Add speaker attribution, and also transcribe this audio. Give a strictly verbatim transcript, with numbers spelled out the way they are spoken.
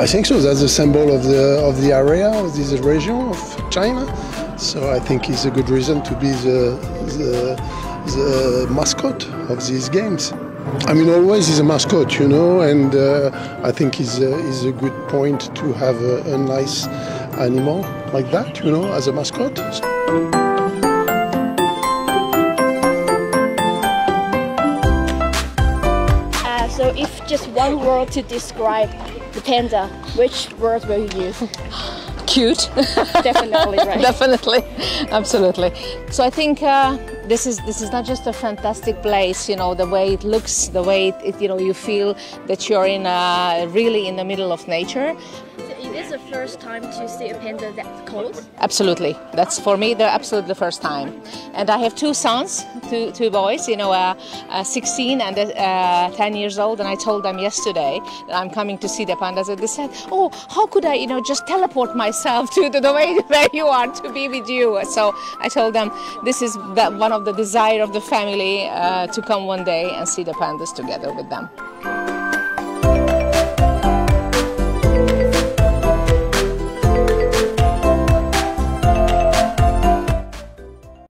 Speaker 1: think so. That's the symbol of the of the area, of this region of China. So I think it's a good reason to be the the, the mascot of these games. I mean, always he's a mascot, you know, and uh, I think it's a, it's a good point to have a, a nice animal like that, you know, as a mascot.
Speaker 2: Uh, so if just one word to describe the panda, which word will you use?
Speaker 3: Cute.
Speaker 2: Definitely, right?
Speaker 3: Definitely, absolutely. So I think uh, this is this is not just a fantastic place. You know, the way it looks, the way it, it you know you feel that you're in a, really in the middle of nature.
Speaker 2: So it is the first time to see a panda that close?
Speaker 3: Absolutely, that's for me the absolutely the first time. And I have two sons, two two boys. You know, uh, uh, sixteen and uh, ten years old. And I told them yesterday that I'm coming to see the pandas, and they said, "Oh, how could I, you know, just teleport myself to the, the way where you are to be with you?" So I told them this is the, one of the desire of the family uh, to come one day and see the pandas together with them.